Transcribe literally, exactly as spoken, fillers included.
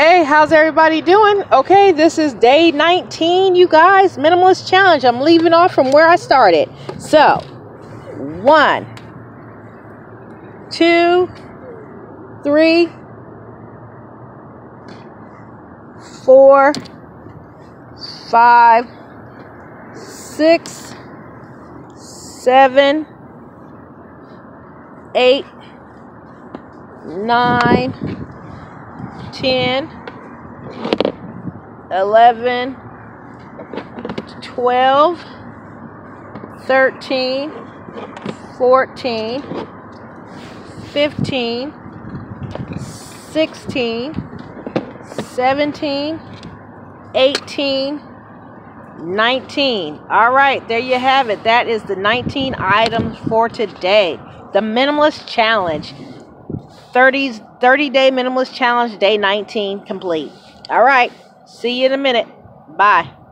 Hey, how's everybody doing? Okay, this is day nineteen, you guys. Minimalist challenge. I'm leaving off from where I started. So, one, two, three, four, five, six, seven, eight, nine, ten, eleven, twelve, thirteen, fourteen, fifteen, sixteen, seventeen, eighteen, nineteen. All right, there you have it. That is the nineteen items for today. The Minimalist Challenge. thirty, thirty day Minimalist Challenge, day nineteen complete. All right, see you in a minute. Bye.